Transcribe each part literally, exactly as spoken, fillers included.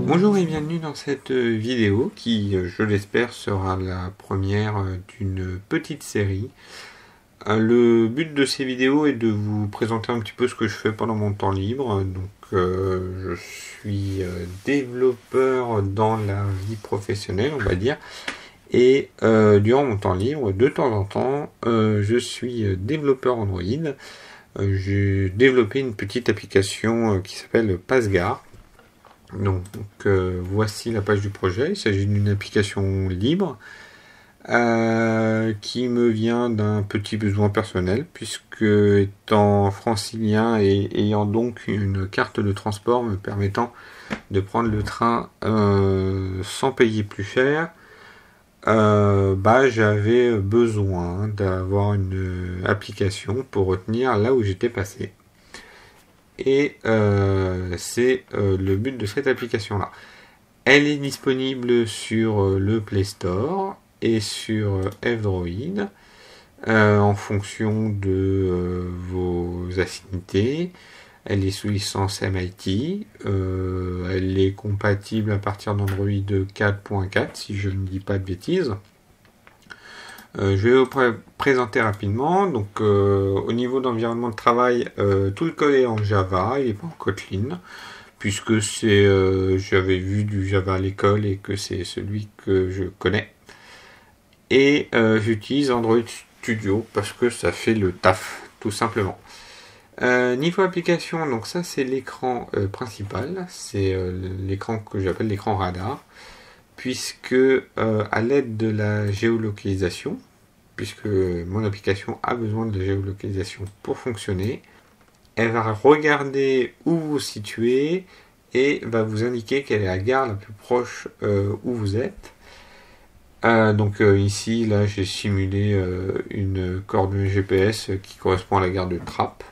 Bonjour et bienvenue dans cette vidéo qui, je l'espère, sera la première d'une petite série. Le but de ces vidéos est de vous présenter un petit peu ce que je fais pendant mon temps libre. Donc, euh, je suis développeur dans la vie professionnelle, on va dire. Et euh, durant mon temps libre, de temps en temps, euh, je suis développeur Android. Euh, j'ai développé une petite application qui s'appelle PassGare. Donc, euh, voici la page du projet. Il s'agit d'une application libre euh, qui me vient d'un petit besoin personnel, puisque étant francilien et ayant donc une carte de transport me permettant de prendre le train euh, sans payer plus cher, euh, bah, j'avais besoin d'avoir une application pour retenir là où j'étais passé. Et euh, c'est euh, le but de cette application là. Elle est disponible sur euh, le Play Store et sur euh, F-Droid euh, en fonction de euh, vos affinités. Elle est sous licence M I T. Euh, elle est compatible à partir d'Android quatre point quatre si je ne dis pas de bêtises. Euh, je vais vous pr présenter rapidement. Donc, euh, au niveau d'environnement de travail, euh, tout le code est en Java, il n'est pas en Kotlin, puisque c'est, euh, j'avais vu du Java à l'école et que c'est celui que je connais. Et euh, j'utilise Android Studio parce que ça fait le taf, tout simplement. Euh, niveau application, donc ça c'est l'écran euh, principal, c'est euh, l'écran que j'appelle l'écran radar, puisque euh, à l'aide de la géolocalisation, puisque mon application a besoin de géolocalisation pour fonctionner, elle va regarder où vous vous situez et va vous indiquer quelle est la gare la plus proche euh, où vous êtes. Euh, donc euh, ici, là, j'ai simulé euh, une coordonnée G P S qui correspond à la gare de Trappes.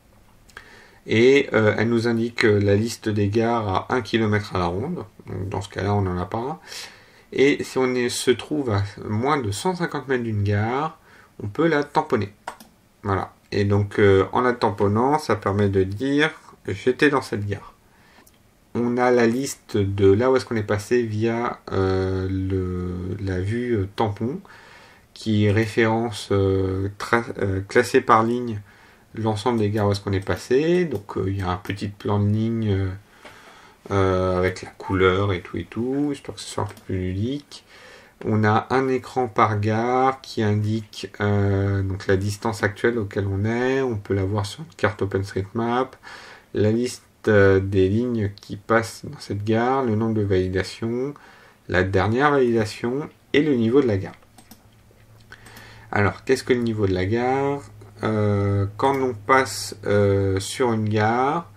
Et euh, elle nous indique la liste des gares à un kilomètre à la ronde. Donc, dans ce cas-là, on n'en a pas. Et si on est, se trouve à moins de cent cinquante mètres d'une gare, on peut la tamponner. Voilà. Et donc, euh, en la tamponnant, ça permet de dire « j'étais dans cette gare ». On a la liste de là où est-ce qu'on est passé via euh, le, la vue euh, tampon, qui référence euh, euh, classé par ligne l'ensemble des gares où est-ce qu'on est passé. Donc, euh, il y a un petit plan de ligne euh, euh, avec la couleur et tout et tout, histoire que ce soit un peu plus ludique. On a un écran par gare qui indique euh, donc la distance actuelle auquel on est. On peut la voir sur une carte OpenStreetMap. La liste euh, des lignes qui passent dans cette gare, le nombre de validations, la dernière validation et le niveau de la gare. Alors, qu'est-ce que le niveau de la gare ? euh, Quand on passe euh, sur une gare,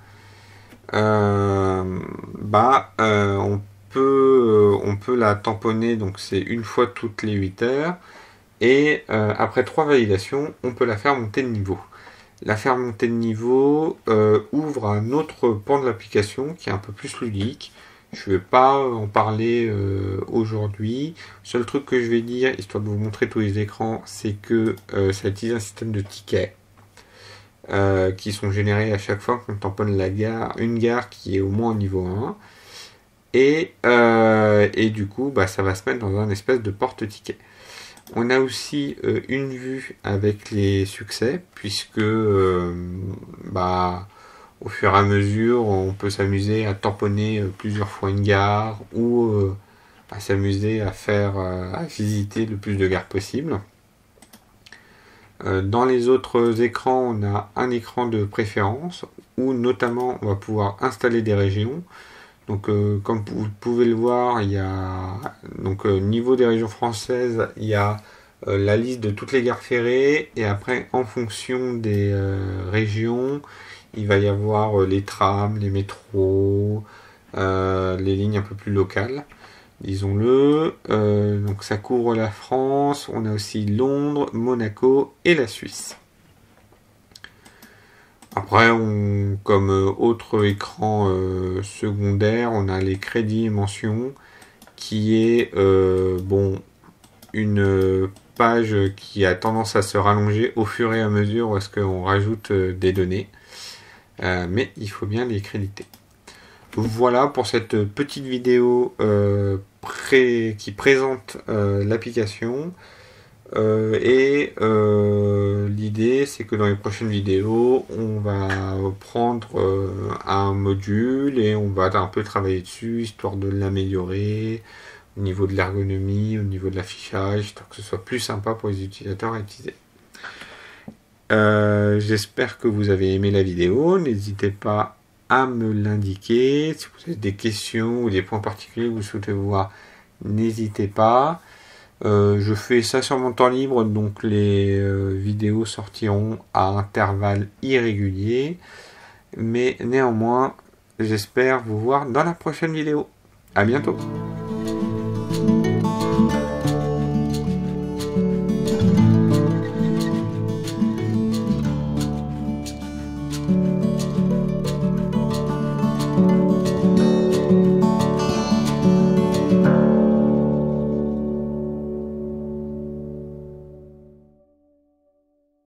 euh, bah, euh, on Peut, on peut la tamponner, donc c'est une fois toutes les huit heures, et euh, après trois validations, on peut la faire monter de niveau. La faire monter de niveau euh, ouvre un autre pan de l'application qui est un peu plus ludique. Je ne vais pas en parler euh, aujourd'hui. Le seul truc que je vais dire, histoire de vous montrer tous les écrans, c'est que euh, ça utilise un système de tickets euh, qui sont générés à chaque fois qu'on tamponne la gare, une gare qui est au moins au niveau un. Et, euh, et du coup, bah, ça va se mettre dans un espèce de porte-ticket. On a aussi euh, une vue avec les succès, puisque euh, bah, au fur et à mesure, on peut s'amuser à tamponner euh, plusieurs fois une gare, ou euh, à s'amuser à faire, euh, à visiter le plus de gares possible. Euh, dans les autres écrans, on a un écran de préférence, où notamment on va pouvoir installer des régions. Donc, euh, comme vous pouvez le voir, il y a donc euh, niveau des régions françaises, il y a euh, la liste de toutes les gares ferrées, et après, en fonction des euh, régions, il va y avoir euh, les trams, les métros, euh, les lignes un peu plus locales, disons-le. Euh, donc, ça couvre la France. On a aussi Londres, Monaco et la Suisse. Après, on, comme autre écran euh, secondaire, on a les crédits et mentions, qui est euh, bon, une page qui a tendance à se rallonger au fur et à mesure où est-ce qu'on rajoute euh, des données, euh, mais il faut bien les créditer. Voilà pour cette petite vidéo euh, pré qui présente euh, l'application. Euh, et euh, l'idée, c'est que dans les prochaines vidéos, on va prendre euh, un module et on va un peu travailler dessus, histoire de l'améliorer au niveau de l'ergonomie, au niveau de l'affichage, histoire que ce soit plus sympa pour les utilisateurs à utiliser. Euh, J'espère que vous avez aimé la vidéo. N'hésitez pas à me l'indiquer. Si vous avez des questions ou des points particuliers que vous souhaitez voir, n'hésitez pas. Euh, je fais ça sur mon temps libre, donc les euh, vidéos sortiront à intervalles irréguliers. Mais néanmoins, j'espère vous voir dans la prochaine vidéo. À bientôt. Thank you.